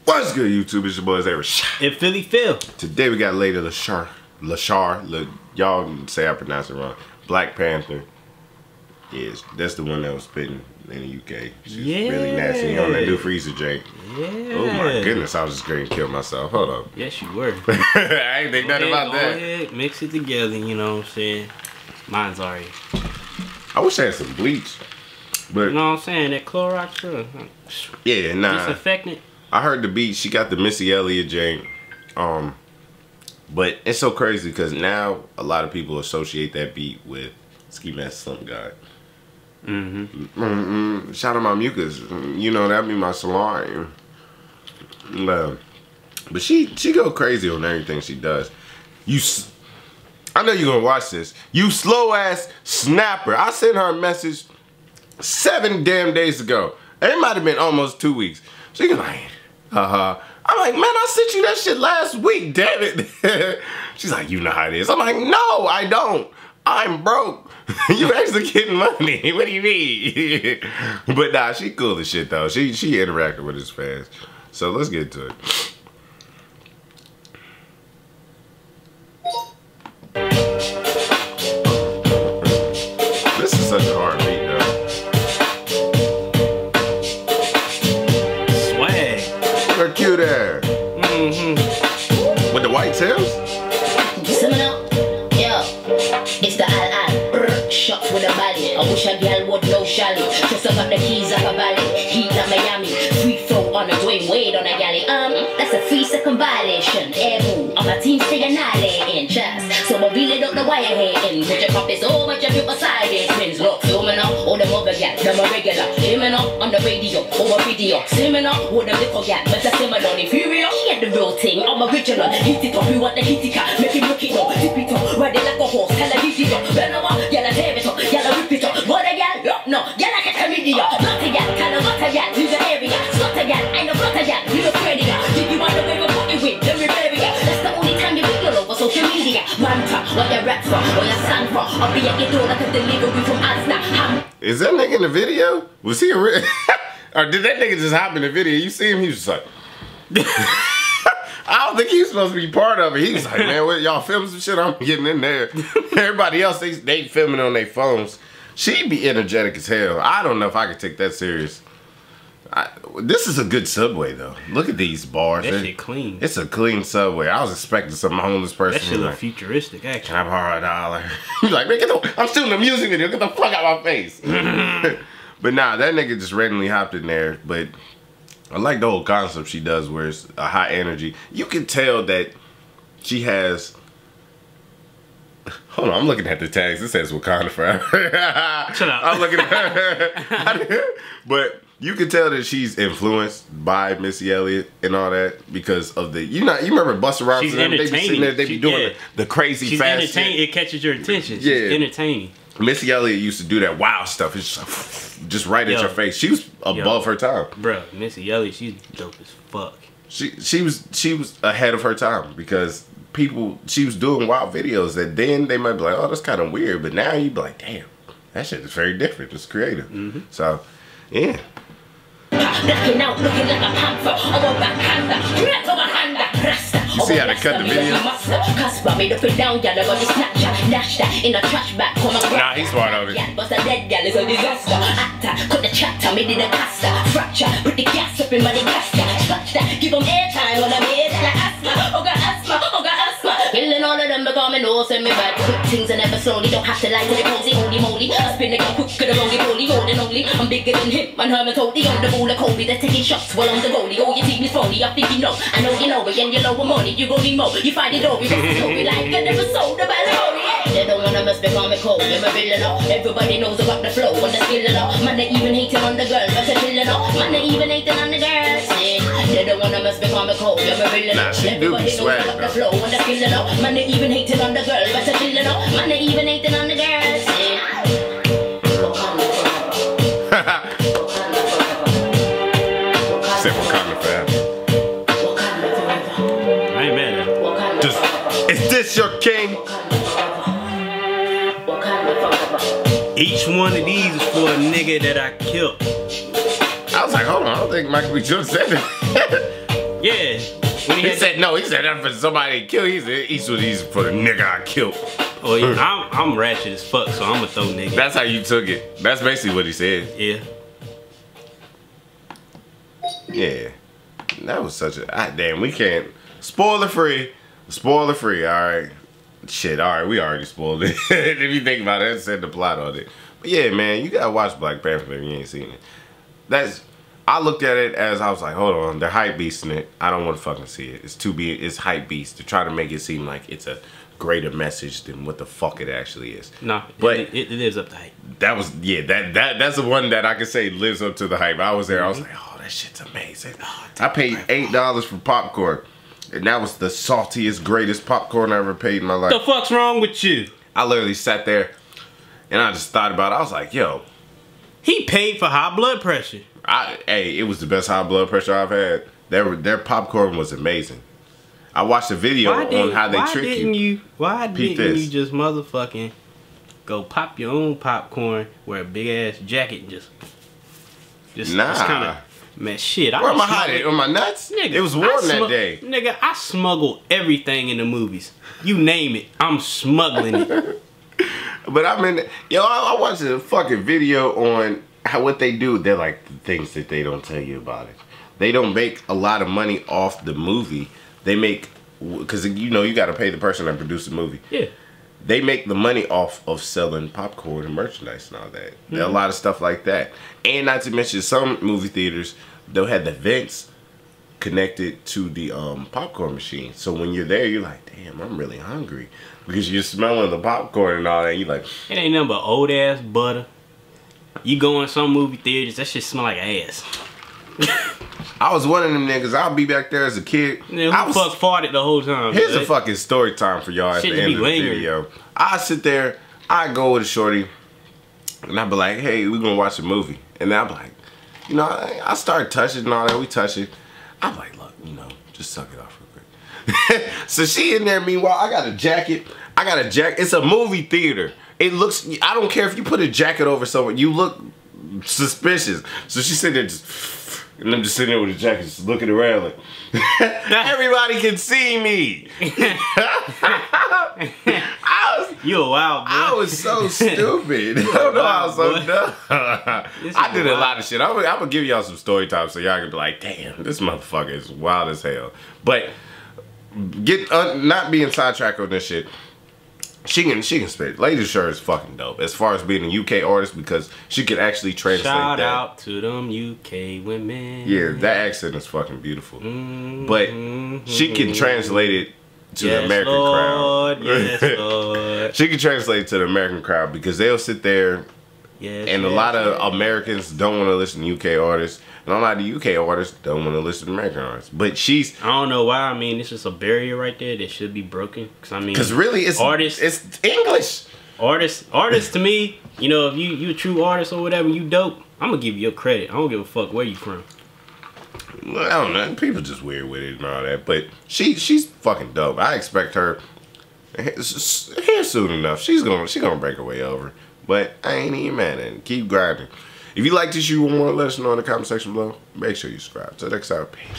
What's good, YouTube? It's your boy Zay Rashad. And Philly Phil. Today we got Lady Lashar. Y'all say I pronounce it wrong. Black Panther. Yes, that's the one that was spitting in the UK. She's really nasty on that new freezer jank. Yeah. Oh my goodness, I was just going to kill myself. Hold up. Yes, you were. I ain't think nothing about that. Go ahead, mix it together, you know what I'm saying? Mine's already. I wish I had some bleach. But you know what I'm saying? That Clorox, sure. Yeah, nah. Disinfectant. I heard the beat. She got the Missy Elliott jank. But it's so crazy because now a lot of people associate that beat with Ski Mask Slump God. Shout out my mucus. You know, that be my salon. But she go crazy on everything she does. I know you're gonna watch this. You slow ass snapper. I sent her a message 7 damn days ago. It might have been almost 2 weeks. She was like, I'm like, man, I sent you that shit last week, damn it. She's like, you know how it is. I'm like, no, I don't. I'm broke. You actually getting money. What do you mean? But nah, she cool as shit though. She interacted with his fans. So let's get to it. This is such a hard beat though. Swag. Her cute ass. With the white tails? It's the Al-Al, shots with a body. I wish a girl would know Shally. Just up the keys like a valley. Heat like Miami. Free throw on a Dwayne Wade on a galley. That's a 3-second violation. Air move. On my team stay annihilating. Just so I really don't know why you're hating. Put your puppets so much of people side it. Twins look, filming up. All them other gal, them a regular. Himing up on the radio, over video. Slimming up with them little gal. But the similar on inferior. He had the real thing. I'm original. Hit it up, you want the kitty cat. Make him look it up. Tip it up. Ride it like a horse. Tell her hit it up. Bend over. Yalla tear it up. Yalla rip it up. What a gal? No. Yalla get a media. Not a gal. Kind of what a gal. Leave the area. Not a gal. I know not a gal. Leave the predator. Did you want to wave a put it with? Let me bury ya. That's the only time you be all over social media. Manta. What you rap for? What you stand for? I'll be at your door like a delivery from Asda. Is that nigga in the video? Was he a real? Or did that nigga just hop in the video? You see him? He was just like. I don't think he was supposed to be part of it. He was like, man, what, y'all filming some shit? I'm getting in there. Everybody else, they filming on their phones. She'd be energetic as hell. I don't know if I could take that serious. This is a good subway, though. Look at these bars. That shit clean. It's a clean subway. I was expecting some homeless person. That shit look like, futuristic, actually. Can I borrow $1? He's like, man, I'm shooting a music video. Get the fuck out of my face. But nah, that nigga just randomly hopped in there. But I like the whole concept she does where it's a high energy. You can tell that she has... Hold on, I'm looking at the tags. It says Wakanda Forever. Shut up. I'm looking at her. But you can tell that she's influenced by Missy Elliott and all that because of the... You remember Busta Rhymes? She's entertaining. They be sitting there, they be doing the crazy fast She's entertaining. It catches your attention. She's entertaining. Missy Elliott used to do that wild stuff. It's just right at your face. She was above her time. Bro, Missy Elliott, she's dope as fuck. She was ahead of her time because she was doing wild videos that then they might be like, oh, that's kind of weird. But now you be like, damn, that shit is very different. It's creative. So, yeah. You see how they cut the video? Nah, he's smart over it. Give them airtime on the bed like asthma. Oh God, asthma. Killing all of them because me know send me back. Quick things and never slowly. Don't have to lie to the posy. Holy moly, I spin the gun quicker than roly-poly. Holding only, I'm bigger than him. And Herman told on the ball of Kobe. They're taking shots while I'm the goalie. Oh, you think me phony? I think you know. I know you know, but and you know what money. You gon' need more. You find it over. You like I never sold the ballet. They don't wanna mess me on me cold. I'm a villain. Everybody knows about the flow and the skill. Man, they even hating on the girl, but they're chilling. Man, they even hating on the girls. They don't wanna mess me on me cold. I'm a villain. Nah, she do be swag, the flow and the skill. Man, they even hating on the girl, but they're chilling. Man, they even hating on the girls. Said Wakanda Forever. I ain't mad at it. Is this your king? Each one of these is for a nigga that I killed. I was like, hold on, I don't think Michael B. Jordan said it. Yeah. When He said no. He said that for somebody to kill. He said Eastwood for the nigga I killed. Oh yeah, I'm ratchet as fuck, so I'ma throw nigga. That's how you took it. That's basically what he said. Yeah. Yeah. That was such a damn. We can't spoiler free. Spoiler free. All right. Shit. All right. We already spoiled it. If you think about it, I said the plot on it. But yeah, man, you gotta watch Black Panther if you ain't seen it. I looked at it as I was like, hold on, they're hype beasting it. I don't want to fucking see it. It's hype beast to try to make it seem like it's a greater message than what the fuck it actually is. No, but it lives up to hype. That was that's the one that I can say lives up to the hype. I was there. I was like, oh, that shit's amazing. I paid $8 for popcorn, and that was the saltiest, greatest popcorn I ever paid in my life. What the fuck's wrong with you? I literally sat there, and I just thought about it. I was like, yo, he paid for high blood pressure. It was the best high blood pressure I've had. Their popcorn was amazing. I watched a video on how they trick you. Why didn't you just motherfucking go pop your own popcorn, wear a big ass jacket, and just kind of, man, shit. Where am I hiding? On my nuts? Nigga, it was warm that day. Nigga, I smuggle everything in the movies. You name it, I'm smuggling it. But I mean, yo, I watched a fucking video on what they do. They're like the things that they don't tell you about it. They don't make a lot of money off the movie. They make, because you know you got to pay the person that produced the movie. Yeah. They make the money off of selling popcorn and merchandise and all that. There are a lot of stuff like that. And not to mention some movie theaters, they'll have the vents connected to the popcorn machine. So when you're there, you're like, damn, I'm really hungry. Because you're smelling the popcorn and all that. And you're like, it ain't nothing but old ass butter. You go in some movie theaters, that shit smell like ass. I was one of them niggas. I'll be back there as a kid. Yeah, who fuck farted the whole time? Here's a fucking story time for y'all at the end of the video. I sit there, I go with a shorty, and I be like, hey, we gonna watch a movie. And then I be like, you know, I start touching and all that. We touch it. I'm like, look, you know, just suck it off real quick. So she in there. Meanwhile, I got a jacket. It's a movie theater. It looks, I don't care if you put a jacket over someone, you look suspicious. So she sitting there just, and I'm just sitting there with a jacket, just looking around like, everybody can see me. You a wild boy. I was so stupid. I don't know, I was so dumb. I did a lot of shit. I'm gonna give y'all some story time so y'all can be like, damn, this motherfucker is wild as hell. But not being sidetracked on this shit. She can spit. Lady Sure is fucking dope as far as being a UK artist because she can actually translate that. Shout out to them UK women. Yeah, that accent is fucking beautiful. But she can translate it to the American crowd. Yes, Lord. She can translate it to the American crowd because they'll sit there and a lot of Americans don't want to listen to UK artists. And a lot of the UK artists don't want to listen to American artists. But I don't know why. I mean, it's just a barrier right there that should be broken. Because really, it's English. Artists to me, you know, if you a true artist or whatever, you dope, I'm going to give you your credit. I don't give a fuck where you from. Well, I don't know. People just weird with it and all that. But she's fucking dope. I expect her here soon enough. She's gonna break her way over. But I ain't even mad at it. Keep grinding. If you like this, you want to let us know in the comment section below. Make sure you subscribe. Till next time.